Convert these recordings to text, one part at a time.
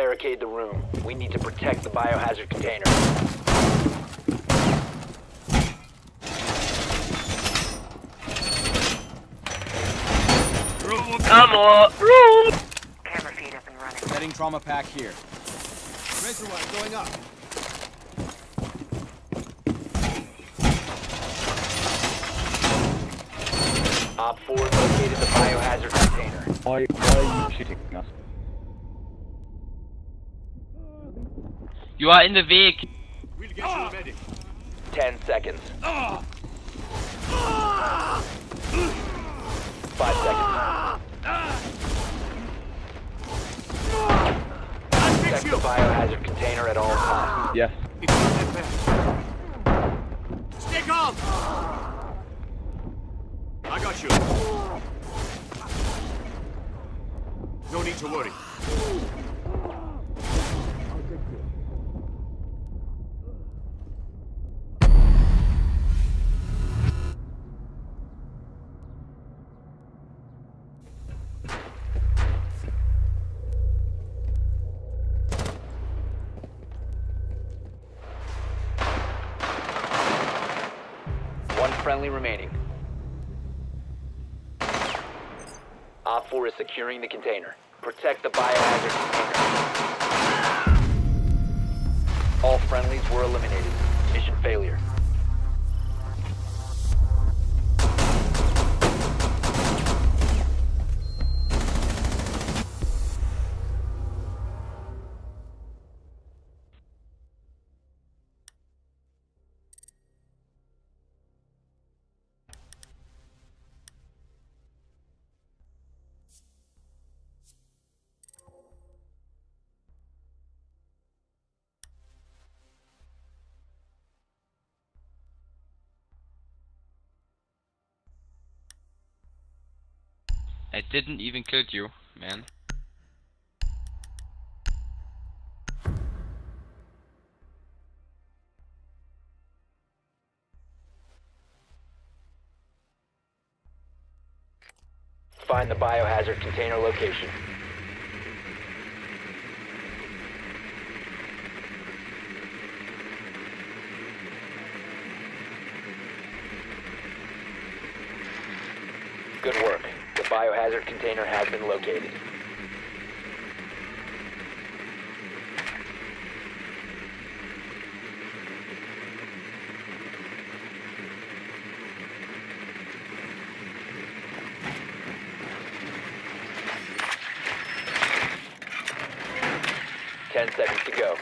barricade the room. We need to protect the biohazard container. Come on! Camera feed up and running. Setting trauma pack here. Razor wire going up. Op 4 located the biohazard container. Why are you shooting us? You are in the Weg. We'll get you a medic. 10 seconds. 5 seconds. Protect the biohazard container at all costs. Yes. It's not that bad. Stay calm! I got you. No need to worry. One friendly remaining. Op 4 is securing the container. Protect the biohazard container. All friendlies were eliminated. Mission failure. I didn't even kill you, man. Find the biohazard container location. Good work. The biohazard container has been located. Ten seconds to go.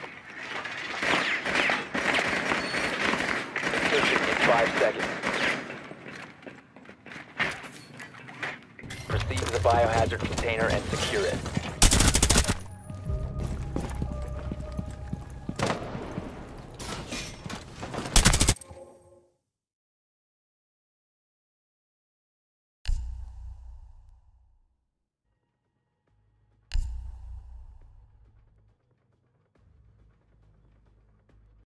Insertion in 5 seconds. Proceed to the biohazard container and secure it.